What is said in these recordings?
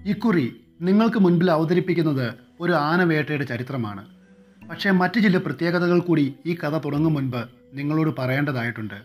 ഇക്കുറി നിങ്ങൾക്ക് മുൻപിൽ അവതരിപ്പിക്കുന്നത് ഒരു ആനവേട്ടയുടെ ചരിത്രമാണ്. പക്ഷേ മറ്റു ചില പ്രത്യേകതകൾ കൂടി ഈ കഥ തുടങ്ങും മുൻപ് നിങ്ങളോട് പറയേണ്ടതായിട്ടുണ്ട്.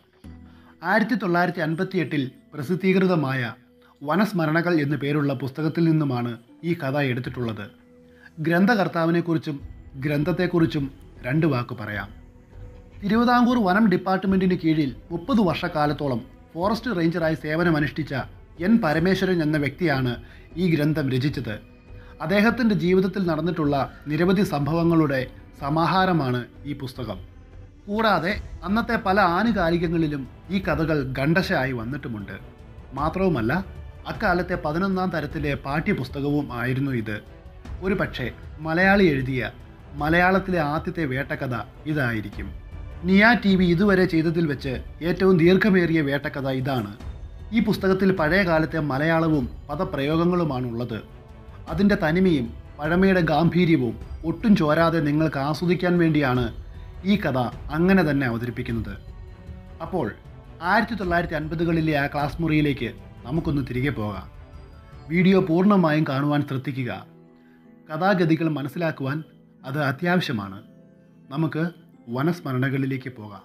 1958 പ്രസിദ്ധീകൃതമായ വനസ്മരണകൾ എന്നു പേരുള്ള പുസ്തകത്തിൽ നിന്നുമാണ് ഈ കഥ എടുത്തിട്ടുള്ളത്. ഗ്രന്ഥകർത്താവിനെക്കുറിച്ചും ഗ്രന്ഥത്തെക്കുറിച്ചും രണ്ട് വാക്ക് പറയാം. തിരുവിതാംകൂർ വനം ഡിപ്പാർട്ട്മെൻറ്റിന് കീഴിൽ 30 വർഷക്കാലത്തോളം ഫോറസ്റ്റ് റേഞ്ചറായി സേവനമനുഷ്ഠിച്ച എൻ പരമേശ്വരൻ എന്ന വ്യക്തിയാണ് ഈ ഗ്രന്ഥം രചിച്ചത്. അദ്ദേഹത്തിൻ്റെ ജീവിതത്തിൽ നടന്നിട്ടുള്ള നിരവധി സംഭവങ്ങളുടെ സമാഹാരമാണ് ഈ പുസ്തകം. കൂടാതെ അന്നത്തെ പല ആനുകാലികങ്ങളിലും ഈ കഥകൾ ഖണ്ഡശയായി വന്നിട്ടുമുണ്ട്. മാത്രവുമല്ല, അക്കാലത്തെ 11ാം തരത്തിലെ പാഠ്യപുസ്തകവും ആയിരുന്നു ഇത്. ഒരു പക്ഷേ മലയാളി എഴുതിയ മലയാളത്തിലെ ആദ്യത്തെ വേട്ടക്കഥ ഇതായിരിക്കും. നിയ TV ഇതുവരെ ചെയ്തതിൽ വെച്ച് ഏറ്റവും ദീർഘമേറിയ വേട്ടക്കഥ ഇതാണ്. ഈ പുസ്തകത്തിൽ പഴയ കാലത്തെ മലയാളവും പദപ്രയോഗങ്ങളുമാണുള്ളത്. അതിൻ്റെ തനിമയും പഴമയുടെ ഗാംഭീര്യവും ഒട്ടും ചോരാതെ നിങ്ങൾക്ക് ആസ്വദിക്കാൻ വേണ്ടിയാണ് ഈ കഥ അങ്ങനെ തന്നെ അവതരിപ്പിക്കുന്നത്. അപ്പോൾ 1950കളിലെ ആ ക്ലാസ് മുറിയിലേക്ക് നമുക്കൊന്ന് തിരികെ പോകാം. വീഡിയോ പൂർണ്ണമായും കാണുവാൻ ശ്രദ്ധിക്കുക. കഥാഗതികൾ മനസ്സിലാക്കുവാൻ അത് അത്യാവശ്യമാണ്. നമുക്ക് വനസ്മരണകളിലേക്ക് പോകാം.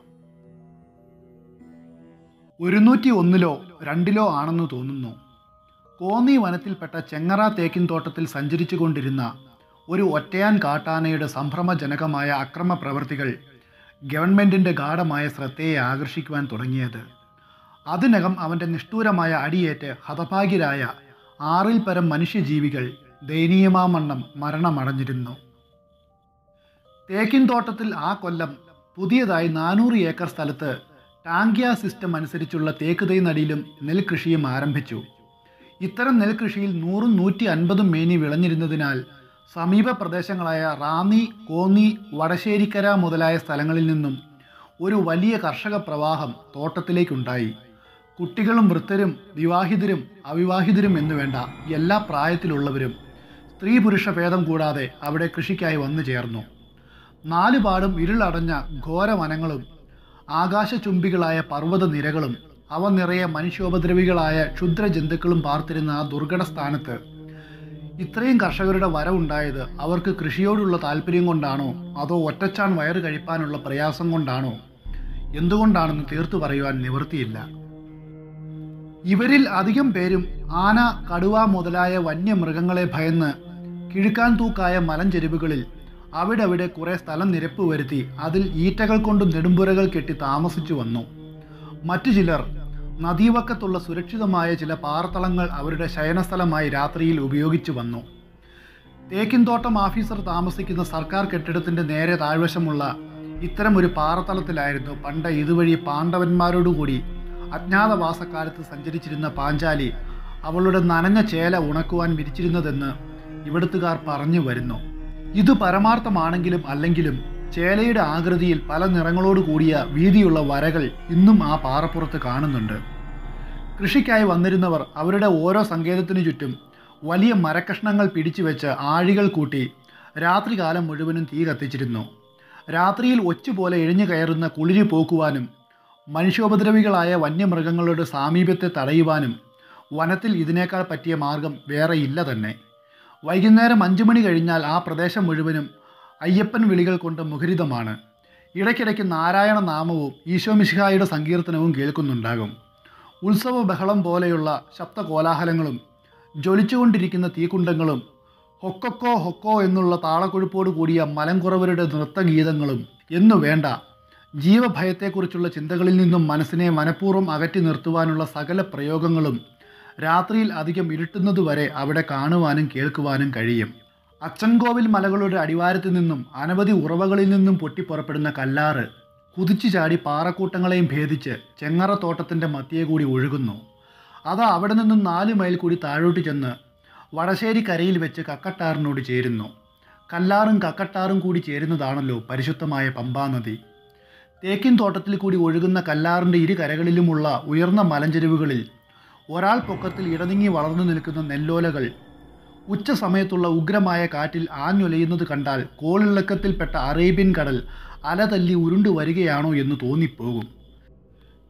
101 2 ആണെന്ന് തോന്നുന്നു. കോന്നി വനത്തിൽപ്പെട്ട ചെങ്ങറ തേക്കിൻ തോട്ടത്തിൽ സഞ്ചരിച്ചു കൊണ്ടിരുന്ന ഒരു ഒറ്റയാൻ കാട്ടാനയുടെ സംഭ്രമജനകമായ അക്രമ പ്രവൃത്തികൾ ഗവൺമെൻറ്റിൻ്റെ ഗാഢമായ ശ്രദ്ധയെ ആകർഷിക്കുവാൻ തുടങ്ങിയത്. അതിനകം അവൻ്റെ നിഷ്ഠൂരമായ അടിയേറ്റ് ഹതഭാഗ്യരായ 6ൽ പരം മനുഷ്യജീവികൾ ദയനീയമാവണ്ണം മരണമടഞ്ഞിരുന്നു. തേക്കിൻ തോട്ടത്തിൽ ആ കൊല്ലം പുതിയതായി 400 ഏക്കർ സ്ഥലത്ത് ടാങ്കിയ സിസ്റ്റം അനുസരിച്ചുള്ള തേക്ക് തൈ നടീലും നെൽകൃഷിയും ആരംഭിച്ചു. ഇത്തരം നെൽകൃഷിയിൽ 100ഉം 150ഉം മേനി വിളഞ്ഞിരുന്നതിനാൽ സമീപ പ്രദേശങ്ങളായ റാന്നി, കോന്നി, വടശ്ശേരിക്കര മുതലായ സ്ഥലങ്ങളിൽ നിന്നും ഒരു വലിയ കർഷക പ്രവാഹം തോട്ടത്തിലേക്കുണ്ടായി. കുട്ടികളും വൃദ്ധരും വിവാഹിതരും അവിവാഹിതരും എന്നുവേണ്ട എല്ലാ പ്രായത്തിലുള്ളവരും സ്ത്രീ പുരുഷ ഭേദം കൂടാതെ അവിടെ കൃഷിക്കായി വന്നു ചേർന്നു. 4 പാടും ഇരുളടഞ്ഞ ഘോരവനങ്ങളും ആകാശചുംബികളായ പർവ്വത നിരകളും അവ നിറയെ മനുഷ്യോപദ്രവികളായ ക്ഷുദ്രജന്തുക്കളും പാർത്തിരുന്ന ആ ദുർഘട സ്ഥാനത്ത് ഇത്രയും കർഷകരുടെ വരവുണ്ടായത് അവർക്ക് കൃഷിയോടുള്ള താല്പര്യം കൊണ്ടാണോ, അതോ ഒറ്റച്ചാൻ വയറ് കഴിപ്പാനുള്ള പ്രയാസം കൊണ്ടാണോ, എന്തുകൊണ്ടാണെന്ന് തീർത്തു പറയുവാൻ നിവൃത്തിയില്ല. ഇവരിൽ അധികം പേരും ആന, കടുവ മുതലായ വന്യമൃഗങ്ങളെ ഭയന്ന് കിഴുക്കാൻ തൂക്കായ മലഞ്ചെരുവുകളിൽ അവിടെ കുറേ സ്ഥലം നിരപ്പ് വരുത്തി അതിൽ ഈറ്റകൾ കൊണ്ട് നെടുമ്പുരകൾ കെട്ടി താമസിച്ചു വന്നു. മറ്റു ചിലർ നദീവക്കത്തുള്ള സുരക്ഷിതമായ ചില പാറത്തളങ്ങൾ അവരുടെ ശയനസ്ഥലമായി രാത്രിയിൽ ഉപയോഗിച്ചു വന്നു. തേക്കിൻതോട്ടം ഓഫീസർ താമസിക്കുന്ന സർക്കാർ കെട്ടിടത്തിൻ്റെ നേരെ താഴ്വശമുള്ള ഇത്തരം ഒരു പാറത്തളത്തിലായിരുന്നു പണ്ട് ഇതുവഴി പാണ്ഡവന്മാരോടുകൂടി അജ്ഞാതവാസക്കാലത്ത് സഞ്ചരിച്ചിരുന്ന പാഞ്ചാലി അവളുടെ നനഞ്ഞ ചേല ഉണക്കുവാൻ വിരിച്ചിരുന്നതെന്ന് ഇവിടുത്തുകാർ പറഞ്ഞു വരുന്നു. ഇത് പരമാർത്ഥമാണെങ്കിലും അല്ലെങ്കിലും ചേലയുടെ ആകൃതിയിൽ പല നിറങ്ങളോട് കൂടിയ വീതിയുള്ള വരകൾ ഇന്നും ആ പാറപ്പുറത്ത് കാണുന്നുണ്ട്. കൃഷിക്കായി വന്നിരുന്നവർ അവരുടെ ഓരോ സങ്കേതത്തിനു ചുറ്റും വലിയ മരക്കഷ്ണങ്ങൾ പിടിച്ചു വെച്ച് ആഴികൾ കൂട്ടി രാത്രികാലം മുഴുവനും തീ കത്തിച്ചിരുന്നു. രാത്രിയിൽ ഒച്ചുപോലെ എഴിഞ്ഞു കയറുന്ന കുളിര് പോക്കുവാനും മനുഷ്യോപദ്രവികളായ വന്യമൃഗങ്ങളുടെ സാമീപ്യത്തെ തടയുവാനും വനത്തിൽ ഇതിനേക്കാൾ പറ്റിയ മാർഗം വേറെയില്ല തന്നെ. വൈകുന്നേരം 5 മണി കഴിഞ്ഞാൽ ആ പ്രദേശം മുഴുവനും അയ്യപ്പൻ വിളികൾ കൊണ്ട് മുഖരിതമാണ്. ഇടയ്ക്കിടയ്ക്ക് നാരായണ നാമവും ഈശോമിശിഹായുടെ സങ്കീർത്തനവും കേൾക്കുന്നുണ്ടാകും. ഉത്സവ ബഹളം പോലെയുള്ള ശബ്ദകോലാഹലങ്ങളും ജ്വലിച്ചുകൊണ്ടിരിക്കുന്ന തീക്കുണ്ടങ്ങളും ഹൊക്കൊക്കോ ഹൊക്കോ എന്നുള്ള താളക്കൊഴുപ്പോട് കൂടിയ മലങ്കുറവരുടെ നൃത്തഗീതങ്ങളും എന്നു വേണ്ട ജീവഭയത്തെക്കുറിച്ചുള്ള ചിന്തകളിൽ നിന്നും മനസ്സിനെ മനഃപൂർവ്വം അകറ്റി നിർത്തുവാനുള്ള സകല പ്രയോഗങ്ങളും രാത്രിയിൽ അധികം ഇരുട്ടുന്നതുവരെ അവിടെ കാണുവാനും കേൾക്കുവാനും കഴിയും. അച്ചൻകോവിൽ മലകളുടെ അടിവാരത്തു നിന്നും അനവധി ഉറവകളിൽ നിന്നും പൊട്ടിപ്പുറപ്പെടുന്ന കല്ലാറ് കുതിച്ചു ചാടി പാറക്കൂട്ടങ്ങളെയും ഭേദിച്ച് ചെങ്ങറ തോട്ടത്തിൻ്റെ മധ്യേ കൂടി ഒഴുകുന്നു. അത് അവിടെ നിന്നും 4 മൈൽ കൂടി താഴോട്ട് ചെന്ന് വടശ്ശേരി കരയിൽ വെച്ച് കക്കട്ടാറിനോട് ചേരുന്നു. കല്ലാറും കക്കട്ടാറും കൂടി ചേരുന്നതാണല്ലോ പരിശുദ്ധമായ പമ്പാനദി. തേക്കിൻ തോട്ടത്തിൽ കൂടി ഒഴുകുന്ന കല്ലാറിൻ്റെ ഇരു കരകളിലുമുള്ള ഉയർന്ന മലഞ്ചെരുവുകളിൽ ഒരാൾ പൊക്കത്തിൽ ഇടതിങ്ങി വളർന്നു നിൽക്കുന്ന നെല്ലോലകൾ ഉച്ച സമയത്തുള്ള ഉഗ്രമായ കാറ്റിൽ ആഞ്ഞൊലയുന്നത് കണ്ടാൽ കോളിളക്കത്തിൽപ്പെട്ട അറേബ്യൻ കടൽ അലതല്ലി ഉരുണ്ടു വരികയാണോ എന്ന് തോന്നിപ്പോകും.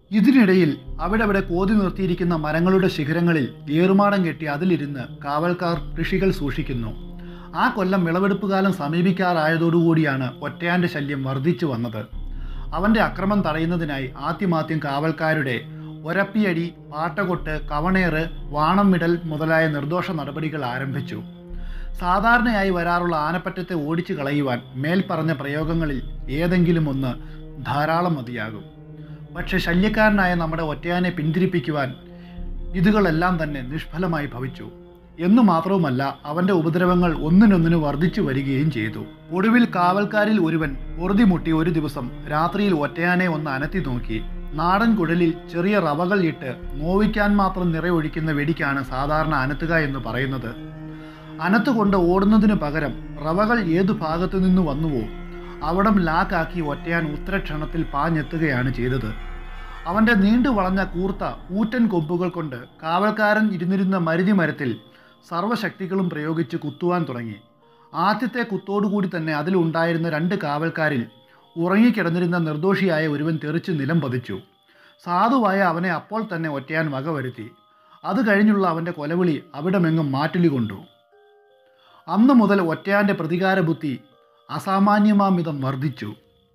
ഇതിനിടയിൽ അവിടെ കോതി നിർത്തിയിരിക്കുന്ന മരങ്ങളുടെ ശിഖരങ്ങളിൽ ഏറുമാടം കെട്ടി അതിലിരുന്ന് കാവൽക്കാർ കൃഷികൾ സൂക്ഷിക്കുന്നു. ആ കൊല്ലം വിളവെടുപ്പ് കാലം സമീപിക്കാറായതോടുകൂടിയാണ് ഒറ്റയാൻ്റെ ശല്യം വർദ്ധിച്ചു വന്നത്. അവൻ്റെ അക്രമം തടയുന്നതിനായി ആദ്യം കാവൽക്കാരുടെ ഒരപ്പിയടി, പാട്ടകൊട്ട്, കവണേറ്, വാണം വിടൽ മുതലായ നിർദോഷ നടപടികൾ ആരംഭിച്ചു. സാധാരണയായി വരാറുള്ള ആനപ്പറ്റത്തെ ഓടിച്ചു കളയുവാൻ മേൽപ്പറഞ്ഞ പ്രയോഗങ്ങളിൽ ഏതെങ്കിലും ഒന്ന് ധാരാളം മതിയാകും. പക്ഷെ ശല്യക്കാരനായ നമ്മുടെ ഒറ്റയാനെ പിന്തിരിപ്പിക്കുവാൻ ഇതുകളെല്ലാം തന്നെ നിഷ്ഫലമായി ഭവിച്ചു. എന്നു മാത്രവുമല്ല, അവൻ്റെ ഉപദ്രവങ്ങൾ ഒന്നിനൊന്നിന് വർദ്ധിച്ചു വരികയും ചെയ്തു. ഒടുവിൽ കാവൽക്കാരിൽ ഒരുവൻ പൊറുതിമുട്ടി ഒരു ദിവസം രാത്രിയിൽ ഒറ്റയാനെ ഒന്ന് അനത്തി നോക്കി. നാടൻ കുഴലിൽ ചെറിയ റവകൾ ഇട്ട് നോവിക്കാൻ മാത്രം നിറയൊഴിക്കുന്ന വെടിക്കാണ് സാധാരണ അനത്തുക എന്ന് പറയുന്നത്. അനത്തുകൊണ്ട് ഓടുന്നതിനു പകരം റവകൾ ഏതു ഭാഗത്തു നിന്ന് വന്നുവോ അവിടം ലാക്കാക്കി ഒറ്റയാൻ ഉത്തരക്ഷണത്തിൽ പാഞ്ഞെത്തുകയാണ് ചെയ്തത്. അവൻ്റെ നീണ്ടു വളഞ്ഞ കൂർത്ത ഊറ്റൻ കൊമ്പുകൾ കൊണ്ട് കാവൽക്കാരൻ ഇരുന്നിരുന്ന മരുതി മരത്തിൽ സർവശക്തികളും പ്രയോഗിച്ച് കുത്തുവാൻ തുടങ്ങി. ആദ്യത്തെ കുത്തോടുകൂടി തന്നെ അതിലുണ്ടായിരുന്ന 2 കാവൽക്കാരിൽ ഉറങ്ങിക്കിടന്നിരുന്ന നിർദോഷിയായ ഒരുവൻ തെറിച്ച് നിലം പതിച്ചു. സാധുവായ അവനെ അപ്പോൾ തന്നെ ഒറ്റയാൻ വകവരുത്തി. അത് കഴിഞ്ഞുള്ള അവൻ്റെ കൊലവിളി അവിടമെങ്ങും മാറ്റുലി കൊണ്ടു. അന്നു മുതൽ ഒറ്റയാൻ്റെ പ്രതികാര ബുദ്ധി അസാമാന്യമാമിതം വർദ്ധിച്ചു.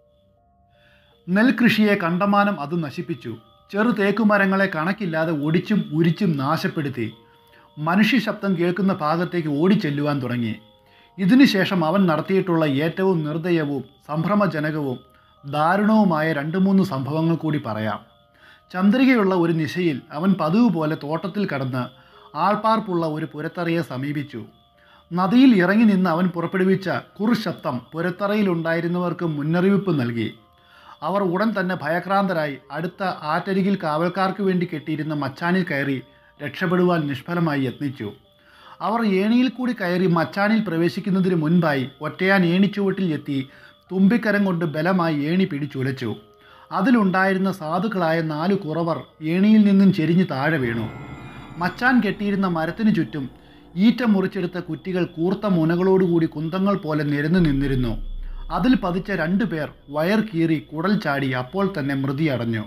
നെൽകൃഷിയെ കണ്ടമാനം അത് നശിപ്പിച്ചു. ചെറു തേക്കുമരങ്ങളെ കണക്കില്ലാതെ ഒടിച്ചും ഉരിച്ചും നാശപ്പെടുത്തി. മനുഷ്യ ശബ്ദം കേൾക്കുന്ന ഭാഗത്തേക്ക് ഓടിച്ചെല്ലുവാൻ തുടങ്ങി. ഇതിനുശേഷം അവൻ നടത്തിയിട്ടുള്ള ഏറ്റവും നിർദ്ദയവും സംഭ്രമജനകവും ദാരുണവുമായ 2-3 സംഭവങ്ങൾ കൂടി പറയാം. ചന്ദ്രികയുള്ള ഒരു നിശയിൽ അവൻ പതിവ് പോലെ തോട്ടത്തിൽ കടന്ന് ആൾപ്പാർപ്പുള്ള ഒരു പുരത്തറയെ സമീപിച്ചു. നദിയിൽ ഇറങ്ങി നിന്ന് അവൻ പുറപ്പെടുവിച്ച കുറുശബ്ദം പുരത്തറയിലുണ്ടായിരുന്നവർക്ക് മുന്നറിയിപ്പ് നൽകി. അവർ ഉടൻ തന്നെ ഭയക്രാന്തരായി അടുത്ത ആറ്റരികിൽ കാവൽക്കാർക്ക് വേണ്ടി കെട്ടിയിരുന്ന മച്ചാനിൽ കയറി രക്ഷപ്പെടുവാൻ നിഷ്ഫലമായി യത്നിച്ചു. അവർ ഏണിയിൽ കൂടി കയറി മച്ചാനിൽ പ്രവേശിക്കുന്നതിന് മുൻപായി ഒറ്റയാൻ ഏണിച്ചുവട്ടിൽ എത്തി തുമ്പിക്കരം കൊണ്ട് ബലമായി ഏണി പിടിച്ചുലച്ചു. അതിലുണ്ടായിരുന്ന സാധുക്കളായ 4 കുറവർ ഏണിയിൽ നിന്നും ചെരിഞ്ഞ് താഴെ വീണു. മച്ചാൻ കെട്ടിയിരുന്ന മരത്തിനു ചുറ്റും ഈറ്റ മുറിച്ചെടുത്ത കുറ്റികൾ കൂർത്ത മുനകളോടുകൂടി കുന്തങ്ങൾ പോലെ നിരന്നു നിന്നിരുന്നു. അതിൽ പതിച്ച 2 പേർ വയർ കീറി കുടൽ ചാടി അപ്പോൾ തന്നെ മൃതിയടഞ്ഞു.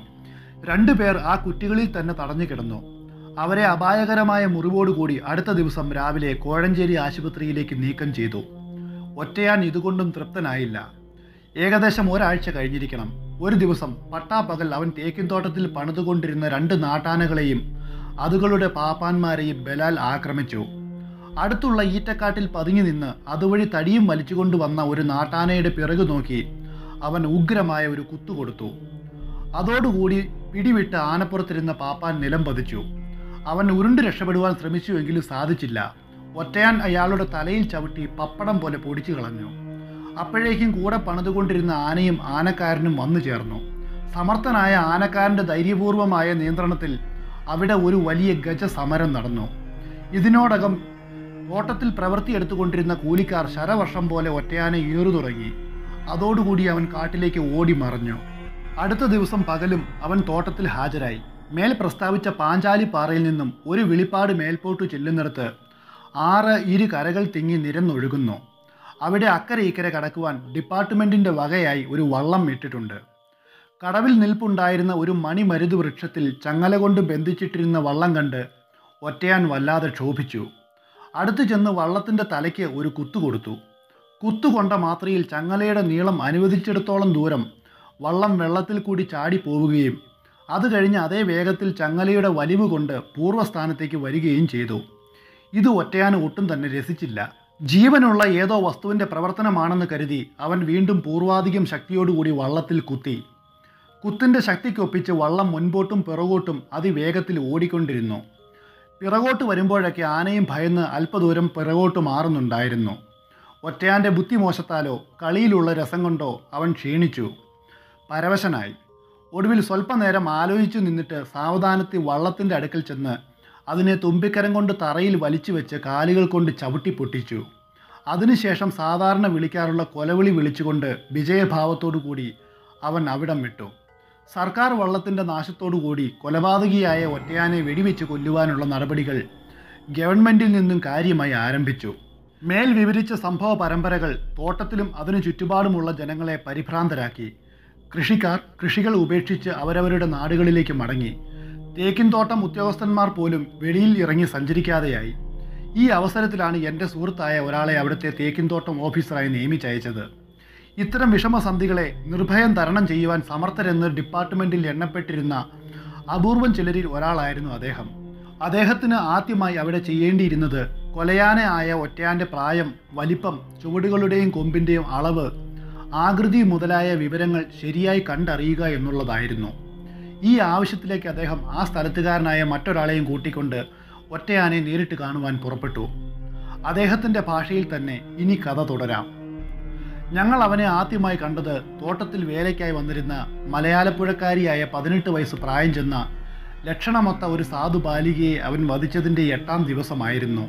2 പേർ ആ കുറ്റികളിൽ തന്നെ തടഞ്ഞു കിടന്നു. അവരെ അപായകരമായ മുറിവോടുകൂടി അടുത്ത ദിവസം രാവിലെ കോഴഞ്ചേരി ആശുപത്രിയിലേക്ക് നീക്കം ചെയ്തു. ഒറ്റയാൻ ഇതുകൊണ്ടും തൃപ്തനായില്ല. ഏകദേശം ഒരാഴ്ച കഴിഞ്ഞിരിക്കണം. ഒരു ദിവസം പട്ടാപ്പകൽ അവൻ തേക്കിൻതോട്ടത്തിൽ പണിതുകൊണ്ടിരുന്ന 2 നാട്ടാനകളെയും അതുകളുടെ പാപ്പാന്മാരെയും ബലാൽ ആക്രമിച്ചു. അടുത്തുള്ള ഈറ്റക്കാട്ടിൽ പതുങ്ങി നിന്ന് അതുവഴി തടിയും വലിച്ചുകൊണ്ട് വന്ന ഒരു നാട്ടാനയുടെ പിറകു നോക്കി അവൻ ഉഗ്രമായ ഒരു കുത്തുകൊടുത്തു. അതോടുകൂടി പിടിവിട്ട് ആനപ്പുറത്തിരുന്ന പാപ്പാൻ നിലം പതിച്ചു. അവൻ ഉരുണ്ട് രക്ഷപ്പെടുവാൻ ശ്രമിച്ചുവെങ്കിലും സാധിച്ചില്ല. ഒറ്റയാൻ അയാളുടെ തലയിൽ ചവിട്ടി പപ്പടം പോലെ പൊടിച്ചു കളഞ്ഞു. അപ്പോഴേക്കും കൂടെ പണിതുകൊണ്ടിരുന്ന ആനയും ആനക്കാരനും വന്നു ചേർന്നു. സമർത്ഥനായ ആനക്കാരൻ്റെ ധൈര്യപൂർവമായ നിയന്ത്രണത്തിൽ അവിടെ ഒരു വലിയ ഗജസമരം നടന്നു. ഇതിനോടകം തോട്ടത്തിൽ പ്രവൃത്തിയെടുത്തുകൊണ്ടിരുന്ന കൂലിക്കാർ ശരവർഷം പോലെ ഒറ്റയാനെ ഏറു തുടങ്ങി. അതോടുകൂടി അവൻ കാട്ടിലേക്ക് ഓടി മറഞ്ഞു. അടുത്ത ദിവസം പകലും അവൻ തോട്ടത്തിൽ ഹാജരായി. മേൽ പ്രസ്താവിച്ച പാഞ്ചാലിപ്പാറയിൽ നിന്നും ഒരു വിളിപ്പാട് മേൽപോട്ടു ചെല്ലുന്നിടത്ത് 6 ഇരു കരകൾ തിങ്ങി നിരന്നൊഴുകുന്നു. അവിടെ അക്കരെ ഇക്കരെ കടക്കുവാൻ ഡിപ്പാർട്ട്മെൻറ്റിൻ്റെ വകയായി ഒരു വള്ളം ഇട്ടിട്ടുണ്ട്. കടവിൽ നിൽപ്പുണ്ടായിരുന്ന ഒരു മണിമരുത് വൃക്ഷത്തിൽ ചങ്ങല കൊണ്ട് ബന്ധിച്ചിട്ടിരുന്ന വള്ളം കണ്ട് ഒറ്റയാൻ വല്ലാതെ ക്ഷോഭിച്ചു. അടുത്തു ചെന്ന് വള്ളത്തിൻ്റെ തലയ്ക്ക് ഒരു കുത്തുകൊടുത്തു. കുത്തുകൊണ്ട മാത്രയിൽ ചങ്ങലയുടെ നീളം അനുവദിച്ചിടത്തോളം ദൂരം വള്ളം വെള്ളത്തിൽ കൂടി ചാടി പോവുകയും അത് കഴിഞ്ഞ് അതേ വേഗത്തിൽ ചങ്ങലയുടെ വലിവ് കൊണ്ട് പൂർവ്വസ്ഥാനത്തേക്ക് വരികയും ചെയ്തു. ഇത് ഒറ്റയാൻ ഒട്ടും തന്നെ രസിച്ചില്ല. ജീവനുള്ള ഏതോ വസ്തുവിൻ്റെ പ്രവർത്തനമാണെന്ന് കരുതി അവൻ വീണ്ടും പൂർവാധികം ശക്തിയോടുകൂടി വള്ളത്തിൽ കുത്തി. കുത്തിൻ്റെ ശക്തിക്കൊപ്പിച്ച് വള്ളം മുൻപോട്ടും പിറകോട്ടും അതിവേഗത്തിൽ ഓടിക്കൊണ്ടിരുന്നു. പിറകോട്ട് വരുമ്പോഴൊക്കെ ആനയും ഭയന്ന് അല്പദൂരം പിറകോട്ട് മാറുന്നുണ്ടായിരുന്നു. ഒറ്റയാൻ്റെ ബുദ്ധിമോശത്താലോ കളിയിലുള്ള രസം കൊണ്ടോ അവൻ ക്ഷീണിച്ചു, പരവശനായി. ഒടുവിൽ സ്വല്പനേരം ആലോചിച്ചു നിന്നിട്ട് സാവധാനത്തിൽ വള്ളത്തിൻ്റെ അടുക്കൽ ചെന്ന് അതിനെ തുമ്പിക്കരം കൊണ്ട് തറയിൽ വലിച്ചു വെച്ച് കാലുകൾ കൊണ്ട് ചവിട്ടി പൊട്ടിച്ചു. അതിനുശേഷം സാധാരണ വിളിക്കാറുള്ള കൊലവിളി വിളിച്ചുകൊണ്ട് വിജയഭാവത്തോടു കൂടി അവൻ അവിടം വിട്ടു. സർക്കാർ വള്ളത്തിൻ്റെ നാശത്തോടുകൂടി കൊലപാതകിയായ ഒറ്റയാനെ വെടിവെച്ച് കൊല്ലുവാനുള്ള നടപടികൾ ഗവൺമെൻറ്റിൽ നിന്നും കാര്യമായി ആരംഭിച്ചു. മേൽ വിവരിച്ച സംഭവ പരമ്പരകൾ തോട്ടത്തിലും അതിനു ചുറ്റുപാടുമുള്ള ജനങ്ങളെ പരിഭ്രാന്തരാക്കി. കൃഷിക്കാർ കൃഷികൾ ഉപേക്ഷിച്ച് അവരവരുടെ നാടുകളിലേക്ക് മടങ്ങി. തേക്കിൻ തോട്ടം ഉദ്യോഗസ്ഥന്മാർ പോലും വെളിയിൽ ഇറങ്ങി സഞ്ചരിക്കാതെയായി. ഈ അവസരത്തിലാണ് എൻ്റെ സുഹൃത്തായ ഒരാളെ അവിടുത്തെ തേക്കിൻ തോട്ടം ഓഫീസറായി നിയമിച്ചയച്ചത്. ഇത്തരം വിഷമസന്ധികളെ നിർഭയം തരണം ചെയ്യുവാൻ സമർത്ഥരെന്ന് ഡിപ്പാർട്ട്മെൻറ്റിൽ എണ്ണപ്പെട്ടിരുന്ന അപൂർവം ചിലരിൽ ഒരാളായിരുന്നു അദ്ദേഹം. അദ്ദേഹത്തിന് ആദ്യമായി അവിടെ ചെയ്യേണ്ടിയിരുന്നത് കൊലയാന ആയ ഒറ്റയാൻ്റെ പ്രായം, വലിപ്പം, ചുവടുകളുടെയും കൊമ്പിൻ്റെയും അളവ്, ആകൃതി മുതലായ വിവരങ്ങൾ ശരിയായി കണ്ടറിയുക എന്നുള്ളതായിരുന്നു. ഈ ആവശ്യത്തിലേക്ക് അദ്ദേഹം ആ സ്ഥലത്തുകാരനായ മറ്റൊരാളെയും കൂട്ടിക്കൊണ്ട് ഒറ്റയാനെ നേരിട്ട് കാണുവാൻ പുറപ്പെട്ടു. അദ്ദേഹത്തിൻ്റെ ഭാഷയിൽ തന്നെ ഇനി കഥ തുടരാം. ഞങ്ങൾ അവനെ ആദ്യമായി കണ്ടത് തോട്ടത്തിൽ വേലയ്ക്കായി വന്നിരുന്ന മലയാളപ്പുഴക്കാരിയായ 18 വയസ്സ് പ്രായം ചെന്ന ലക്ഷണമൊത്ത ഒരു സാധു ബാലികയെ അവൻ വധിച്ചതിൻ്റെ 8-ാം ദിവസമായിരുന്നു.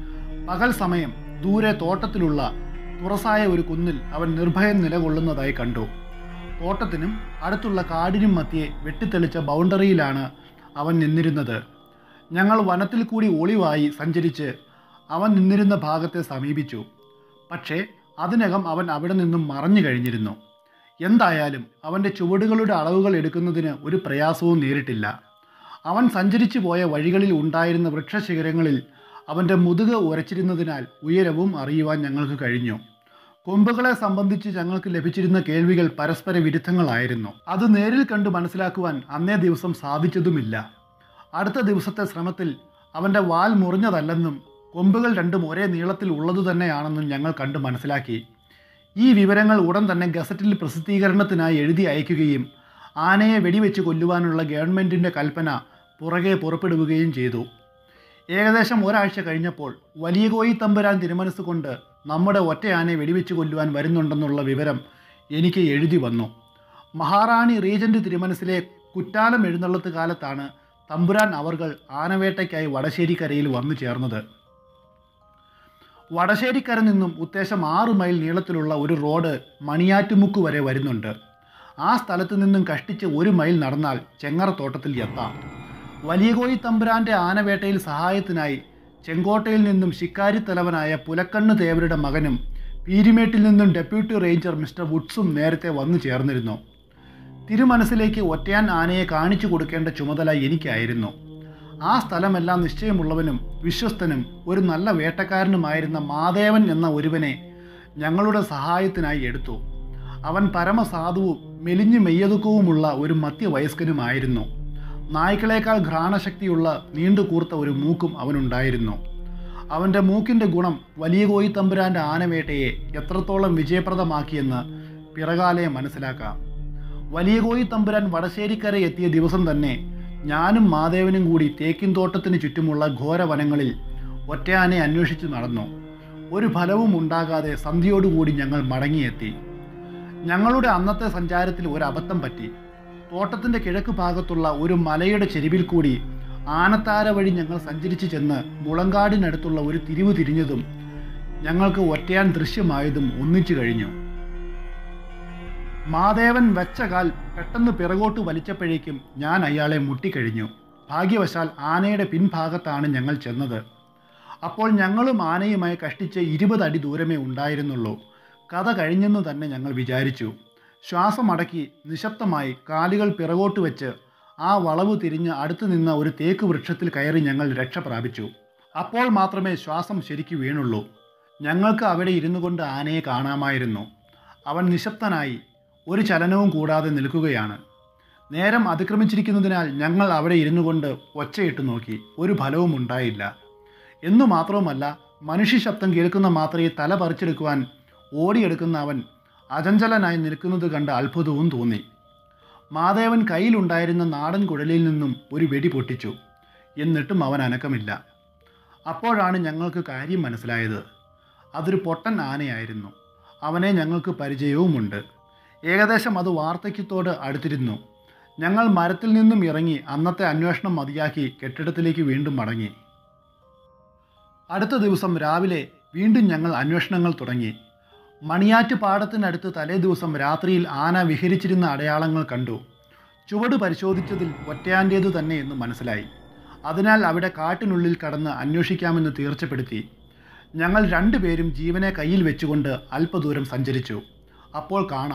പകൽ സമയം ദൂരെ തോട്ടത്തിലുള്ള തുറസായ ഒരു കുന്നിൽ അവൻ നിർഭയം നിലകൊള്ളുന്നതായി കണ്ടു. തോട്ടത്തിനും അടുത്തുള്ള കാടിനും മധ്യേ വെട്ടിത്തെളിച്ച ബൗണ്ടറിയിലാണ് അവൻ നിന്നിരുന്നത്. ഞങ്ങൾ വനത്തിൽ കൂടി ഒളിവായി സഞ്ചരിച്ച് അവൻ നിന്നിരുന്ന ഭാഗത്തെ സമീപിച്ചു. പക്ഷേ അതിനകം അവൻ അവിടെ നിന്നും മറഞ്ഞു കഴിഞ്ഞിരുന്നു. എന്തായാലും അവൻ്റെ ചുവടുകളുടെ അളവുകൾ എടുക്കുന്നതിന് ഒരു പ്രയാസവും നേരിട്ടില്ല. അവൻ സഞ്ചരിച്ചു പോയ വഴികളിൽ ഉണ്ടായിരുന്ന വൃക്ഷശിഖരങ്ങളിൽ അവൻ്റെ മുതുക് ഉരച്ചിരുന്നതിനാൽ ഉയരവും അറിയുവാൻ ഞങ്ങൾക്ക് കഴിഞ്ഞു. കൊമ്പുകളെ സംബന്ധിച്ച് ഞങ്ങൾക്ക് ലഭിച്ചിരുന്ന കേൾവികൾ പരസ്പര വിരുദ്ധങ്ങളായിരുന്നു. അത് നേരിൽ കണ്ട് മനസ്സിലാക്കുവാൻ അന്നേ ദിവസം സാധിച്ചതുമില്ല. അടുത്ത ദിവസത്തെ ശ്രമത്തിൽ അവൻ്റെ വാൽ മുറിഞ്ഞതല്ലെന്നും കൊമ്പുകൾ രണ്ടും ഒരേ നീളത്തിൽ ഉള്ളതു തന്നെയാണെന്നും ഞങ്ങൾ കണ്ട് മനസ്സിലാക്കി. ഈ വിവരങ്ങൾ ഉടൻ തന്നെ ഗസറ്റിൽ പ്രസിദ്ധീകരണത്തിനായി എഴുതി അയക്കുകയും ആനയെ വെടിവെച്ച് കൊല്ലുവാനുള്ള ഗവൺമെൻറ്റിൻ്റെ കൽപ്പന പുറകെ പുറപ്പെടുവിക്കുകയും ചെയ്തു. ഏകദേശം ഒരാഴ്ച കഴിഞ്ഞപ്പോൾ വലിയ കോയി തമ്പുരാൻ തിരുമനസ്സുകൊണ്ട് നമ്മുടെ ഒറ്റയാനെ വെടിവെച്ച് കൊല്ലുവാൻ വരുന്നുണ്ടെന്നുള്ള വിവരം എനിക്ക് എഴുതി വന്നു. മഹാറാണി റീജൻ്റ് തിരുമനസ്സിലെ കുറ്റാലം എഴുന്നള്ളത്ത് കാലത്താണ് തമ്പുരാൻ അവർകൾ ആനവേട്ടയ്ക്കായി വടശ്ശേരിക്കരയിൽ വന്നു ചേർന്നത്. വടശ്ശേരിക്കര നിന്നും ഉദ്ദേശം 6 മൈൽ നീളത്തിലുള്ള ഒരു റോഡ് മണിയാറ്റുമുക്ക് വരെ വരുന്നുണ്ട്. ആ സ്ഥലത്ത് നിന്നും കഷ്ടിച്ച് 1 മൈൽ നടന്നാൽ ചെങ്ങറത്തോട്ടത്തിൽ എത്താം. വലിയ കോയി തമ്പുരാൻ്റെ ആനവേട്ടയിൽ സഹായത്തിനായി ചെങ്കോട്ടയിൽ നിന്നും ശിക്കാരിത്തലവനായ പുലക്കണ്ണ് തേവരുടെ മകനും പീരിമേട്ടിൽ നിന്നും ഡെപ്യൂട്ടി റേഞ്ചർ മിസ്റ്റർ വുഡ്സും നേരത്തെ വന്നു ചേർന്നിരുന്നു. തിരുമനസ്സിലേക്ക് ഒറ്റയാൻ ആനയെ കാണിച്ചു കൊടുക്കേണ്ട ചുമതല എനിക്കായിരുന്നു. ആ സ്ഥലമെല്ലാം നിശ്ചയമുള്ളവനും വിശ്വസ്തനും ഒരു നല്ല വേട്ടക്കാരനുമായിരുന്ന മാദേവൻ എന്ന ഒരുവനെ ഞങ്ങളുടെ സഹായത്തിനായി എടുത്തു. അവൻ പരമസാധുവും മെലിഞ്ഞു മെയ്യതുക്കവുമുള്ള ഒരു മധ്യവയസ്കനുമായിരുന്നു. നായ്ക്കളേക്കാൾ ഘ്രാണശക്തിയുള്ള നീണ്ടുകൂർത്ത ഒരു മൂക്കും അവനുണ്ടായിരുന്നു. അവൻ്റെ മൂക്കിൻ്റെ ഗുണം വലിയ കോയി തമ്പുരാൻ്റെ ആനവേട്ടയെ എത്രത്തോളം വിജയപ്രദമാക്കിയെന്ന് പിറകാലെ മനസ്സിലാക്കാം. വലിയ കോയി തമ്പുരാൻ വടശ്ശേരിക്കര എത്തിയ ദിവസം തന്നെ ഞാനും മാദേവനും കൂടി തേക്കിൻ തോട്ടത്തിന് ചുറ്റുമുള്ള ഘോരവനങ്ങളിൽ ഒറ്റയാനെ അന്വേഷിച്ചു നടന്നു. ഒരു ഫലവും ഉണ്ടാകാതെ സന്ധ്യയോടുകൂടി ഞങ്ങൾ മടങ്ങിയെത്തി. ഞങ്ങളുടെ അന്നത്തെ സഞ്ചാരത്തിൽ ഒരു അബദ്ധം പറ്റി. തോട്ടത്തിൻ്റെ കിഴക്ക് ഭാഗത്തുള്ള ഒരു മലയുടെ ചെരിവിൽ കൂടി ആനത്താര വഴി ഞങ്ങൾ സഞ്ചരിച്ചു ചെന്ന് മുളങ്കാടിനടുത്തുള്ള ഒരു തിരിവ് തിരിഞ്ഞതും ഞങ്ങൾക്ക് ഒറ്റയാൻ ദൃശ്യമായതും ഒന്നിച്ചു കഴിഞ്ഞു. മാദേവൻ വെച്ച കാൽ പെട്ടെന്ന് പിറകോട്ട് വലിച്ചപ്പോഴേക്കും ഞാൻ അയാളെ മുട്ടിക്കഴിഞ്ഞു. ഭാഗ്യവശാൽ ആനയുടെ പിൻഭാഗത്താണ് ഞങ്ങൾ ചെന്നത്. അപ്പോൾ ഞങ്ങളും ആനയുമായി കഷ്ടിച്ച് 20 അടി ദൂരമേ ഉണ്ടായിരുന്നുള്ളൂ. കഥ കഴിഞ്ഞെന്ന് തന്നെ ഞങ്ങൾ വിചാരിച്ചു. ശ്വാസമടക്കി നിശബ്ദമായി കാലുകൾ പിറകോട്ട് വെച്ച് ആ വളവ് തിരിഞ്ഞ് അടുത്ത് നിന്ന ഒരു തേക്ക് വൃക്ഷത്തിൽ കയറി ഞങ്ങൾ രക്ഷ പ്രാപിച്ചു. അപ്പോൾ മാത്രമേ ശ്വാസം ശരിക്ക് വീണുള്ളൂ. ഞങ്ങൾക്ക് അവിടെ ഇരുന്നു കൊണ്ട് ആനയെ കാണാമായിരുന്നു. അവൻ നിശബ്ദനായി ഒരു ചലനവും കൂടാതെ നിൽക്കുകയാണ്. നേരം അതിക്രമിച്ചിരിക്കുന്നതിനാൽ ഞങ്ങൾ അവിടെ ഇരുന്നു കൊണ്ട് ഒച്ചയിട്ട് നോക്കി. ഒരു ഫലവും ഉണ്ടായില്ല. എന്നു മാത്രവുമല്ല, മനുഷ്യ ശബ്ദം കേൾക്കുന്ന മാത്രമേ തല പറിച്ചെടുക്കുവാൻ ഓടിയെടുക്കുന്ന അവൻ അചഞ്ചലനായി നിൽക്കുന്നത് കണ്ട് അത്ഭുതവും തോന്നി. മാദേവൻ കയ്യിലുണ്ടായിരുന്ന നാടൻ കുഴലിൽ നിന്നും ഒരു വെടി പൊട്ടിച്ചു. എന്നിട്ടും അവൻ അനക്കമില്ല. അപ്പോഴാണ് ഞങ്ങൾക്ക് കാര്യം മനസ്സിലായത്. അതൊരു പൊട്ടൻ ആനയായിരുന്നു. അവനെ ഞങ്ങൾക്ക് പരിചയവുമുണ്ട്. ഏകദേശം അത് വാർദ്ധക്യത്തോട് അടുത്തിരുന്നു. ഞങ്ങൾ മരത്തിൽ നിന്നും ഇറങ്ങി അന്നത്തെ അന്വേഷണം മതിയാക്കി കെട്ടിടത്തിലേക്ക് വീണ്ടും മടങ്ങി. അടുത്ത ദിവസം രാവിലെ വീണ്ടും ഞങ്ങൾ അന്വേഷണങ്ങൾ തുടങ്ങി. മണിയാറ്റ് പാടത്തിനടുത്ത് തലേ ദിവസം രാത്രിയിൽ ആന വിഹരിച്ചിരുന്ന അടയാളങ്ങൾ കണ്ടു. ചുവട് പരിശോധിച്ചതിൽ ഒറ്റയാൻ്റേതു തന്നെ എന്ന് മനസ്സിലായി. അതിനാൽ അവിടെ കാട്ടിനുള്ളിൽ കടന്ന് അന്വേഷിക്കാമെന്ന് തീർച്ചപ്പെടുത്തി. ഞങ്ങൾ 2 പേരും ജീവനെ കയ്യിൽ വെച്ചുകൊണ്ട് അല്പദൂരം സഞ്ചരിച്ചു. അപ്പോൾ കാണാം,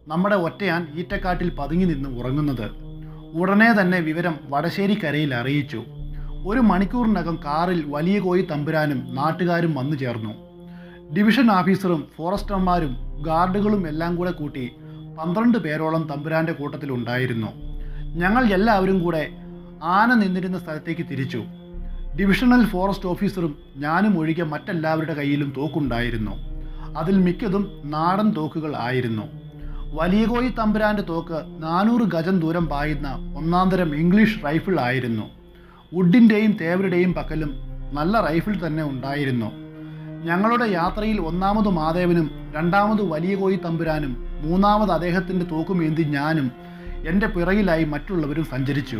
നമ്മുടെ ഒറ്റയാൻ ഈറ്റക്കാട്ടിൽ പതുങ്ങി നിന്ന് ഉറങ്ങുന്നത്. ഉടനെ തന്നെ വിവരം വടശ്ശേരിക്കരയിൽ അറിയിച്ചു. 1 മണിക്കൂറിനകം കാറിൽ വലിയ കോയി തമ്പുരാനും നാട്ടുകാരും വന്നു ചേർന്നു. ഡിവിഷൻ ഓഫീസറും ഫോറസ്റ്റർമാരും ഗാർഡുകളും എല്ലാം കൂടെ കൂട്ടി 12 പേരോളം തമ്പുരാന്റെ കൂട്ടത്തിലുണ്ടായിരുന്നു. ഞങ്ങൾ എല്ലാവരും കൂടെ ആന നിന്നിരുന്ന സ്ഥലത്തേക്ക് തിരിച്ചു. ഡിവിഷണൽ ഫോറസ്റ്റ് ഓഫീസറും ഞാനും ഒഴികെ മറ്റെല്ലാവരുടെ കയ്യിലും തോക്കുണ്ടായിരുന്നു. അതിൽ മിക്കതും നാടൻ തോക്കുകൾ ആയിരുന്നു. വലിയ കോയി തമ്പുരാന്റെ തോക്ക് 400 ഗജം ദൂരം പായുന്ന ഒന്നാന്തരം ഇംഗ്ലീഷ് റൈഫിൾ ആയിരുന്നു. വുഡിൻ്റെയും തേവരുടെയും പക്കലും നല്ല റൈഫിൾ തന്നെ ഉണ്ടായിരുന്നു. ഞങ്ങളുടെ യാത്രയിൽ 1ാമത് മാധവനും 2ാമത് വലിയ കോയി തമ്പുരാനും 3ാമത് അദ്ദേഹത്തിൻ്റെ തോക്കുമേന്തി ഞാനും എൻ്റെ പിറകിലായി മറ്റുള്ളവരും സഞ്ചരിച്ചു.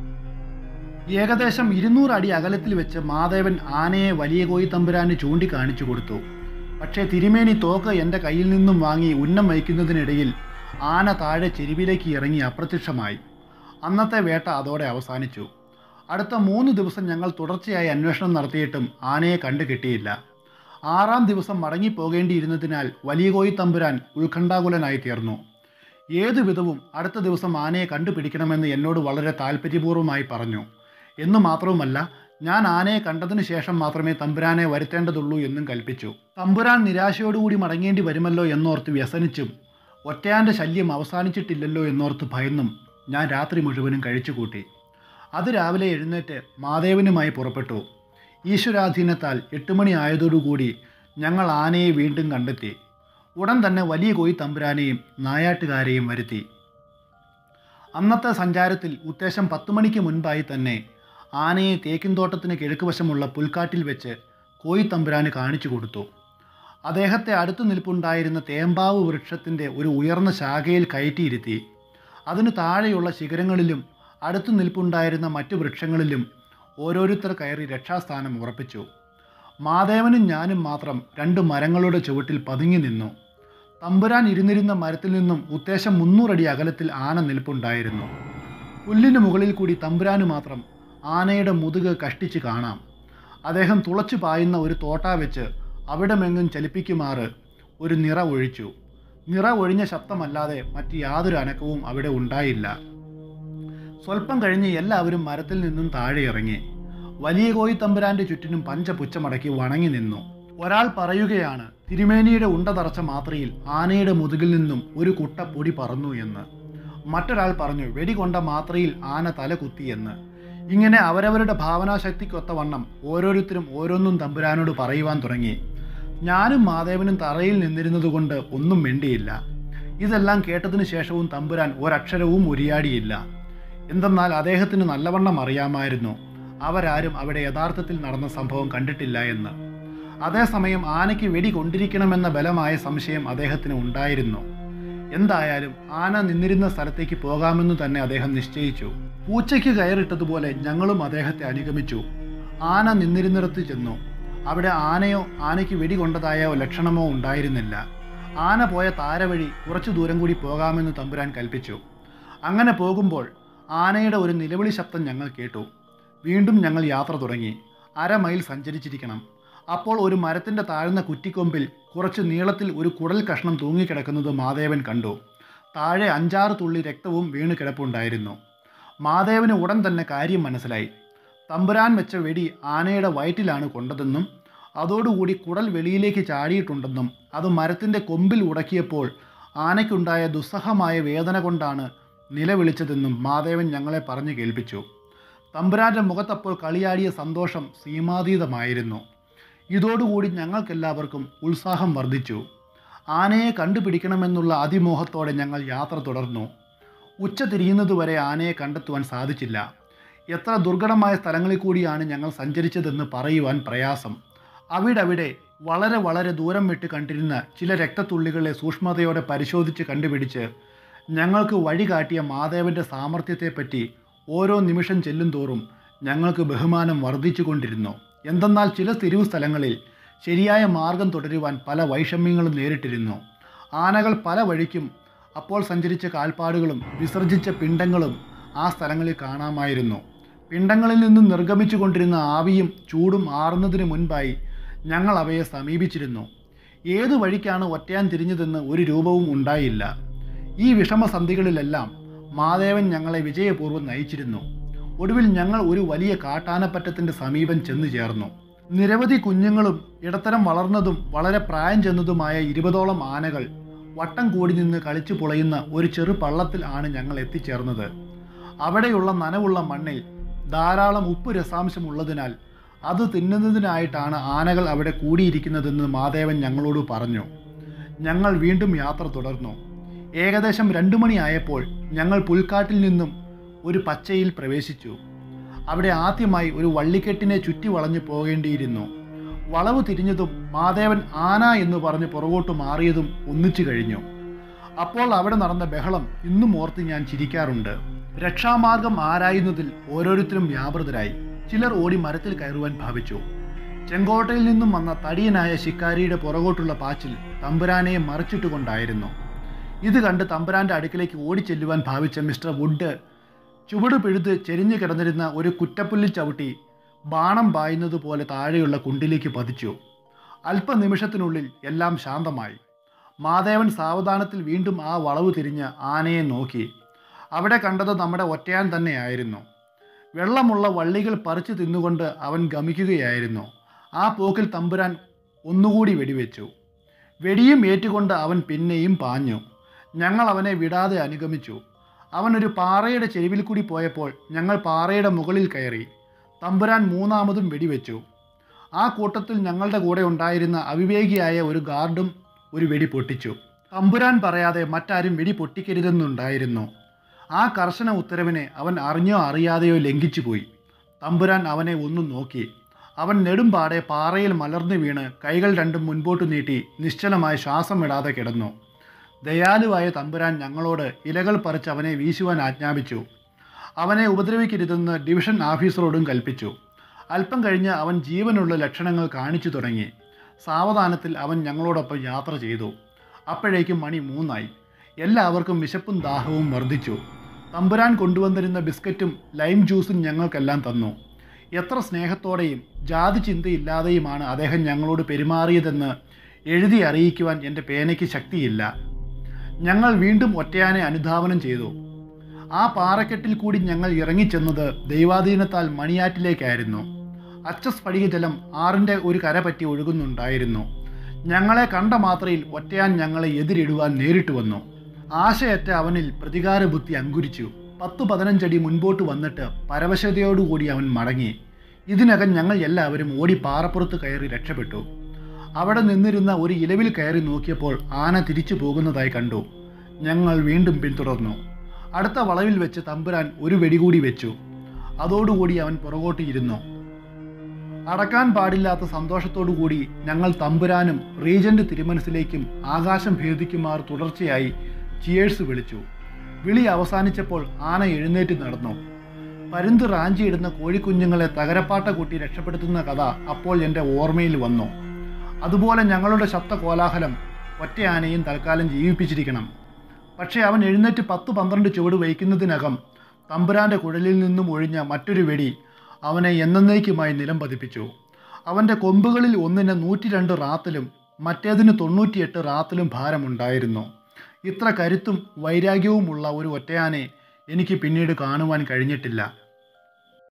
ഏകദേശം 200 അടി അകലത്തിൽ വെച്ച് മാധവൻ ആനയെ വലിയ കോയി തമ്പുരാന് ചൂണ്ടിക്കാണിച്ചു കൊടുത്തു. പക്ഷേ തിരുമേനി തോക്ക് എൻ്റെ കയ്യിൽ നിന്നും വാങ്ങി ഉന്നം വയ്ക്കുന്നതിനിടയിൽ ആന താഴെ ചെരുവിലേക്ക് ഇറങ്ങി അപ്രത്യക്ഷമായി. അന്നത്തെ വേട്ട അതോടെ അവസാനിച്ചു. അടുത്ത 3 ദിവസം ഞങ്ങൾ തുടർച്ചയായി അന്വേഷണം നടത്തിയിട്ടും ആനയെ കണ്ടു കിട്ടിയില്ല. 6ാം ദിവസം മടങ്ങിപ്പോകേണ്ടിയിരുന്നതിനാൽ വലിയ കോയി തമ്പുരാൻ ഉത്കണ്ഠാകുലനായി തീർന്നു. ഏതു വിധവും അടുത്ത ദിവസം ആനയെ കണ്ടുപിടിക്കണമെന്ന് എന്നോട് വളരെ താല്പര്യപൂർവ്വമായി പറഞ്ഞു. എന്നു മാത്രവുമല്ല, ഞാൻ ആനയെ കണ്ടതിന് ശേഷം മാത്രമേ തമ്പുരാനെ വരുത്തേണ്ടതുള്ളൂ എന്നും കൽപ്പിച്ചു. തമ്പുരാൻ നിരാശയോടുകൂടി മടങ്ങേണ്ടി വരുമല്ലോ എന്നോർത്ത് വ്യസനിച്ചും ഒറ്റയാൻ്റെ ശല്യം അവസാനിച്ചിട്ടില്ലല്ലോ എന്നോർത്ത് ഭയന്നും ഞാൻ രാത്രി മുഴുവനും കഴിച്ചുകൂട്ടി. അത് രാവിലെ എഴുന്നേറ്റ് മാധവനുമായി പുറപ്പെട്ടു. ഈശ്വരാധീനത്താൽ 8 മണി ആയതോടുകൂടി ഞങ്ങൾ ആനയെ വീണ്ടും കണ്ടെത്തി. ഉടൻ തന്നെ വലിയ കോയി തമ്പുരാനെയും നായാട്ടുകാരെയും വരുത്തി. അന്നത്തെ സഞ്ചാരത്തിൽ ഉദ്ദേശം 10 മണിക്ക് മുൻപായി തന്നെ ആനയെ തേക്കിൻതോട്ടത്തിന് കിഴക്കുവശമുള്ള പുൽക്കാട്ടിൽ വെച്ച് കോയി തമ്പുരാന് കാണിച്ചു കൊടുത്തു. അദ്ദേഹത്തെ അടുത്തു നിൽപ്പുണ്ടായിരുന്ന തേമ്പാവ് വൃക്ഷത്തിൻ്റെ ഒരു ഉയർന്ന ശാഖയിൽ കയറ്റിയിരുത്തി. അതിനു താഴെയുള്ള ശിഖരങ്ങളിലും അടുത്തു നിൽപ്പുണ്ടായിരുന്ന മറ്റു വൃക്ഷങ്ങളിലും ഓരോരുത്തർ കയറി രക്ഷാസ്ഥാനം ഉറപ്പിച്ചു. മാധവനും ഞാനും മാത്രം 2 മരങ്ങളുടെ ചുവട്ടിൽ പതുങ്ങി നിന്നു. തമ്പുരാൻ ഇരുന്നിരുന്ന മരത്തിൽ നിന്നും ഉദ്ദേശം 300 അടി അകലത്തിൽ ആന നിൽപ്പുണ്ടായിരുന്നു. പുല്ലിന് മുകളിൽ കൂടി തമ്പുരാന് മാത്രം ആനയുടെ മുതുക് കഷ്ടിച്ച് കാണാം. അദ്ദേഹം തുളച്ചു പായുന്ന ഒരു തോട്ട വെച്ച് അവിടമെങ്ങും ചലിപ്പിക്കുമാറ് ഒരു നിറ ഒഴിച്ചു. നിറ ഒഴിഞ്ഞ ശബ്ദമല്ലാതെ മറ്റ് യാതൊരു അനക്കവും അവിടെ ഉണ്ടായില്ല. സ്വല്പം കഴിഞ്ഞ് എല്ലാവരും മരത്തിൽ നിന്നും താഴെ ഇറങ്ങി. വലിയ കോയി തമ്പുരാന്റെ ചുറ്റിനും പഞ്ചപുച്ഛമടക്കി വണങ്ങി നിന്നു. ഒരാൾ പറയുകയാണ്, തിരുമേനിയുടെ ഉണ്ട തറച്ച മാത്രയിൽ ആനയുടെ മുതുകിൽ നിന്നും ഒരു കുട്ട പൊടി പറന്നു എന്ന്. മറ്റൊരാൾ പറഞ്ഞു, വെടികൊണ്ട മാത്രയിൽ ആന തല കുത്തിയെന്ന്. ഇങ്ങനെ അവരവരുടെ ഭാവനാശക്തിക്കൊത്തവണ്ണം ഓരോരുത്തരും ഓരോന്നും തമ്പുരാനോട് പറയുവാൻ തുടങ്ങി. ഞാനും മാധവനും തറയിൽ നിന്നിരുന്നതുകൊണ്ട് ഒന്നും മിണ്ടിയില്ല. ഇതെല്ലാം കേട്ടതിനു ശേഷവും തമ്പുരാൻ ഒരക്ഷരവും ഉരിയാടിയില്ല. എന്തെന്നാൽ അദ്ദേഹത്തിന് നല്ലവണ്ണം അറിയാമായിരുന്നു അവരാരും അവിടെ യഥാർത്ഥത്തിൽ നടന്ന സംഭവം കണ്ടിട്ടില്ല എന്ന്. അതേസമയം ആനയ്ക്ക് വെടി കൊണ്ടിരിക്കണമെന്ന ബലമായ സംശയം അദ്ദേഹത്തിന് ഉണ്ടായിരുന്നു. എന്തായാലും ആന നിന്നിരുന്ന സ്ഥലത്തേക്ക് പോകാമെന്ന് തന്നെ അദ്ദേഹം നിശ്ചയിച്ചു. പൂച്ചയ്ക്ക് കയറിട്ടതുപോലെ ഞങ്ങളും അദ്ദേഹത്തെ അനുഗമിച്ചു. ആന നിന്നിരുന്നിടത്ത് ചെന്നു. അവിടെ ആനയോ ആനയ്ക്ക് വെടി കൊണ്ടതായോ ലക്ഷണമോ ഉണ്ടായിരുന്നില്ല. ആന പോയ താരവഴി കുറച്ചു ദൂരം കൂടി പോകാമെന്ന് തമ്പുരാൻ കൽപ്പിച്ചു. അങ്ങനെ പോകുമ്പോൾ ആനയുടെ ഒരു നിലവിളി ശബ്ദം ഞങ്ങൾ കേട്ടു. വീണ്ടും ഞങ്ങൾ യാത്ര തുടങ്ങി. 1/2 മൈൽ സഞ്ചരിച്ചിരിക്കണം. അപ്പോൾ ഒരു മരത്തിൻ്റെ താഴ്ന്ന കുറ്റിക്കൊമ്പിൽ കുറച്ച് നീളത്തിൽ ഒരു കുടൽ കഷ്ണം തൂങ്ങിക്കിടക്കുന്നത് മാധവൻ കണ്ടു. താഴെ 5-6 തുള്ളി രക്തവും വീണ് കിടപ്പുണ്ടായിരുന്നു. മാധവന് ഉടൻ തന്നെ കാര്യം മനസ്സിലായി. തമ്പുരാൻ വെച്ച വെടി ആനയുടെ വയറ്റിലാണ് കൊണ്ടതെന്നും അതോടുകൂടി കുടൽ വെളിയിലേക്ക് ചാടിയിട്ടുണ്ടെന്നും അത് മരത്തിൻ്റെ കൊമ്പിൽ ഉടക്കിയപ്പോൾ ആനയ്ക്കുണ്ടായ ദുസ്സഹമായ വേദന കൊണ്ടാണ് നിലവിളിച്ചതെന്നും മാധവൻ ഞങ്ങളെ പറഞ്ഞു കേൾപ്പിച്ചു. തമ്പുരാൻ്റെ മുഖത്തപ്പോൾ കളിയാടിയ സന്തോഷം സീമാതീതമായിരുന്നു. ഇതോടുകൂടി ഞങ്ങൾക്കെല്ലാവർക്കും ഉത്സാഹം വർദ്ധിച്ചു. ആനയെ കണ്ടുപിടിക്കണമെന്നുള്ള അതിമോഹത്തോടെ ഞങ്ങൾ യാത്ര തുടർന്നു. ഉച്ച തിരിയുന്നതുവരെ ആനയെ കണ്ടെത്തുവാൻ സാധിച്ചില്ല. എത്ര ദുർഘടമായ സ്ഥലങ്ങളിൽ കൂടിയാണ് ഞങ്ങൾ സഞ്ചരിച്ചതെന്ന് പറയുവാൻ പ്രയാസം. അവിടവിടെ വളരെ വളരെ ദൂരം വിട്ട് കണ്ടിരുന്ന ചില രക്തത്തുള്ളികളെ സൂക്ഷ്മതയോടെ പരിശോധിച്ച് കണ്ടുപിടിച്ച് ഞങ്ങൾക്ക് വഴി കാട്ടിയ മാധവൻ്റെ സാമർഥ്യത്തെപ്പറ്റി ഓരോ നിമിഷം ചെല്ലും തോറും ഞങ്ങൾക്ക് ബഹുമാനം വർദ്ധിച്ചു കൊണ്ടിരുന്നു. എന്തെന്നാൽ ചില തിരിവ് സ്ഥലങ്ങളിൽ ശരിയായ മാർഗം തുടരുവാൻ പല വൈഷമ്യങ്ങളും നേരിട്ടിരുന്നു. ആനകൾ പല വഴിക്കും അപ്പോൾ സഞ്ചരിച്ച കാൽപ്പാടുകളും വിസർജിച്ച പിണ്ടങ്ങളും ആ സ്ഥലങ്ങളിൽ കാണാമായിരുന്നു. പിണ്ടങ്ങളിൽ നിന്നും നിർഗമിച്ചു കൊണ്ടിരുന്ന ആവിയും ചൂടും ആറുന്നതിന് മുൻപായി ഞങ്ങൾ അവയെ സമീപിച്ചിരുന്നു. ഏതു വഴിക്കാണ് ഒറ്റയാൻ തിരിഞ്ഞതെന്ന് ഒരു രൂപവും ഉണ്ടായില്ല. ഈ വിഷമസന്ധികളിലെല്ലാം മാദേവൻ ഞങ്ങളെ വിജയപൂർവ്വം നയിച്ചിരുന്നു. ഒടുവിൽ ഞങ്ങൾ ഒരു വലിയ കാട്ടാനപ്പറ്റത്തിൻ്റെ സമീപം ചെന്നു ചേർന്നു. നിരവധി കുഞ്ഞുങ്ങളും ഇടത്തരം വളർന്നതും വളരെ പ്രായം ചെന്നതുമായ 20ഓളം ആനകൾ വട്ടം കൂടി നിന്ന് കളിച്ചു പുളയുന്ന ഒരു ചെറു പള്ളത്തിൽ ആണ് ഞങ്ങൾ എത്തിച്ചേർന്നത്. അവിടെയുള്ള നനവുള്ള മണ്ണിൽ ധാരാളം ഉപ്പ് രസാംശമുള്ളതിനാൽ അത് തിന്നുന്നതിനായിട്ടാണ് ആനകൾ അവിടെ കൂടിയിരിക്കുന്നതെന്ന് മാദേവൻ ഞങ്ങളോട് പറഞ്ഞു. ഞങ്ങൾ വീണ്ടും യാത്ര തുടർന്നു. ഏകദേശം 2 മണിയായപ്പോൾ ഞങ്ങൾ പുൽക്കാട്ടിൽ നിന്നും ഒരു പച്ചയിൽ പ്രവേശിച്ചു. അവിടെ ആദ്യമായി ഒരു വള്ളിക്കെട്ടിനെ ചുറ്റി വളഞ്ഞു പോകേണ്ടിയിരുന്നു. വളവ് തിരിഞ്ഞതും മാദേവൻ ആന എന്ന് പറഞ്ഞ് പുറകോട്ട് മാറിയതും ഒന്നിച്ചു കഴിഞ്ഞു. അപ്പോൾ അവിടെ നടന്ന ബഹളം ഇന്നും ഓർത്ത് ഞാൻ ചിരിക്കാറുണ്ട്. രക്ഷാമാർഗം ആരായുന്നതിൽ ഓരോരുത്തരും വ്യാപൃതരായി. ചിലർ ഓടി മരത്തിൽ കയറുവാൻ ഭാവിച്ചു. ചെങ്കോട്ടയിൽ നിന്നും വന്ന തടിയനായ ശിക്കാരിയുടെ പുറകോട്ടുള്ള പാച്ചിൽ തമ്പുരാനെ മറിച്ചിട്ടുകൊണ്ടായിരുന്നു. ഇത് കണ്ട് തമ്പുരാന്റെ അടുക്കിലേക്ക് ഓടിച്ചെല്ലുവാൻ ഭാവിച്ച മിസ്റ്റർ വുഡ് ചുവട് പിഴുത് ചെരിഞ്ഞു കിടന്നിരുന്ന ഒരു കുറ്റപ്പുല്ലിൽ ചവിട്ടി ബാണം പായുന്നത് പോലെ താഴെയുള്ള കുണ്ടിലേക്ക് പതിച്ചു. അല്പനിമിഷത്തിനുള്ളിൽ എല്ലാം ശാന്തമായി. മാദേവൻ സാവധാനത്തിൽ വീണ്ടും ആ വളവ് തിരിഞ്ഞ് ആനയെ നോക്കി. അവിടെ കണ്ടത് നമ്മുടെ ഒറ്റയാൻ തന്നെയായിരുന്നു. വെള്ളമുള്ള വള്ളികൾ പറിച്ചു തിന്നുകൊണ്ട് അവൻ ഗമിക്കുകയായിരുന്നു. ആ പോക്കിൽ തമ്പുരാൻ ഒന്നുകൂടി വെടിവെച്ചു. വെടിയും ഏറ്റുകൊണ്ട് അവൻ പിന്നെയും പാഞ്ഞു. ഞങ്ങൾ അവനെ വിടാതെ അനുഗമിച്ചു. അവൻ ഒരു പാറയുടെ ചെരുവിൽ കൂടി പോയപ്പോൾ ഞങ്ങൾ പാറയുടെ മുകളിൽ കയറി. തമ്പുരാൻ മൂന്നാമതും വെടിവെച്ചു. ആ കൂട്ടത്തിൽ ഞങ്ങളുടെ കൂടെ ഉണ്ടായിരുന്ന അവിവേകിയായ ഒരു ഗാർഡും ഒരു വെടി പൊട്ടിച്ചു. തമ്പുരാൻ പറയാതെ മറ്റാരും വെടി പൊട്ടിക്കരുതെന്നുണ്ടായിരുന്നു. ആ കർശന ഉത്തരവിനെ അവൻ അറിഞ്ഞോ അറിയാതെയോ ലംഘിച്ചുപോയി. തമ്പുരാൻ അവനെ ഒന്നും നോക്കി. അവൻ നെടുമ്പാടെ പാറയിൽ മലർന്നു വീണ് കൈകൾ രണ്ടും മുൻപോട്ട് നീട്ടി നിശ്ചലമായി ശ്വാസം വിടാതെ കിടന്നു. ദയാലുവായ തമ്പുരാൻ ഞങ്ങളോട് ഇലകൾ പറിച്ച് അവനെ വീശുവാൻ ആജ്ഞാപിച്ചു. അവനെ ഉപദ്രവിക്കരുതെന്ന് ഡിവിഷൻ ഓഫീസറോടും കൽപ്പിച്ചു. അല്പം കഴിഞ്ഞ് അവൻ ജീവനുള്ള ലക്ഷണങ്ങൾ കാണിച്ചു തുടങ്ങി. സാവധാനത്തിൽ അവൻ ഞങ്ങളോടൊപ്പം യാത്ര ചെയ്തു. അപ്പോഴേക്കും മണി 3 എല്ലാവർക്കും വിശപ്പും ദാഹവും വർദ്ധിച്ചു. തമ്പുരാൻ കൊണ്ടുവന്നിരുന്ന ബിസ്ക്കറ്റും ലൈം ജ്യൂസും ഞങ്ങൾക്കെല്ലാം തന്നു. എത്ര സ്നേഹത്തോടെയും ജാതി ചിന്തയില്ലാതെയുമാണ് അദ്ദേഹം ഞങ്ങളോട് പെരുമാറിയതെന്ന് എഴുതി അറിയിക്കുവാൻ എൻ്റെ പേനയ്ക്ക് ശക്തിയില്ല. ഞങ്ങൾ വീണ്ടും ഒറ്റയാനെ അനുധാവനം ചെയ്തു. ആ പാറക്കെട്ടിൽ കൂടി ഞങ്ങൾ ഇറങ്ങിച്ചെന്നത് ദൈവാധീനത്താൽ മണിയാറ്റിലേക്കായിരുന്നു. അച്ചസ്ഫടിക ജലം ആറിൻ്റെ ഒരു കര പറ്റി ഒഴുകുന്നുണ്ടായിരുന്നു. ഞങ്ങളെ കണ്ട മാത്രയിൽ ഒറ്റയാൻ ഞങ്ങളെ എതിരിടുവാൻ നേരിട്ട് വന്നു. ആശയറ്റ അവനിൽ പ്രതികാര ബുദ്ധി അങ്കുരിച്ചു. 10-15 അടി മുൻപോട്ട് വന്നിട്ട് പരവശതയോടുകൂടി അവൻ മടങ്ങി. ഇതിനകം ഞങ്ങൾ എല്ലാവരും ഓടി പാറപ്പുറത്ത് കയറി രക്ഷപ്പെട്ടു. അവിടെ നിന്നിരുന്ന ഒരു ഇലവിൽ കയറി നോക്കിയപ്പോൾ ആന തിരിച്ചു പോകുന്നതായി കണ്ടു. ഞങ്ങൾ വീണ്ടും പിന്തുടർന്നു. അടുത്ത വളവിൽ വെച്ച് തമ്പുരാൻ ഒരു വെടികൂടി വെച്ചു. അതോടുകൂടി അവൻ പുറകോട്ട് ഇരുന്നു. അടക്കാൻ പാടില്ലാത്ത സന്തോഷത്തോടുകൂടി ഞങ്ങൾ തമ്പുരാനും റീജന്റ് തിരുമനസിലേക്കും ആകാശം ഭേദിക്കുമാർ തുടർച്ചയായി ചിയേഴ്സ് വിളിച്ചു. വിളി അവസാനിച്ചപ്പോൾ ആന എഴുന്നേറ്റ് നടന്നു. പരുന്ത് റാഞ്ചിയിടുന്ന കോഴിക്കുഞ്ഞുങ്ങളെ തകരപ്പാട്ട കൂട്ടി രക്ഷപ്പെടുത്തുന്ന കഥ അപ്പോൾ എൻ്റെ ഓർമ്മയിൽ വന്നു. അതുപോലെ ഞങ്ങളുടെ ശബ്ദ കോലാഹലം ഒറ്റയാനയും തൽക്കാലം ജീവിപ്പിച്ചിരിക്കണം. പക്ഷേ അവൻ എഴുന്നേറ്റ് 10-12 ചുവട് വയ്ക്കുന്നതിനകം തമ്പുരാൻ്റെ കുഴലിൽ നിന്നും ഒഴിഞ്ഞ മറ്റൊരു വെടി അവനെ എന്നേക്കുമായി നിലം പതിപ്പിച്ചു. അവൻ്റെ കൊമ്പുകളിൽ ഒന്നിന് 102 റാത്തലും മറ്റേതിന് 98 റാത്തലും ഭാരമുണ്ടായിരുന്നു. ഇത്ര കരുത്തും വൈരാഗ്യവുമുള്ള ഒരു ഒറ്റയാനെ എനിക്ക് പിന്നീട് കാണുവാൻ കഴിഞ്ഞിട്ടില്ല.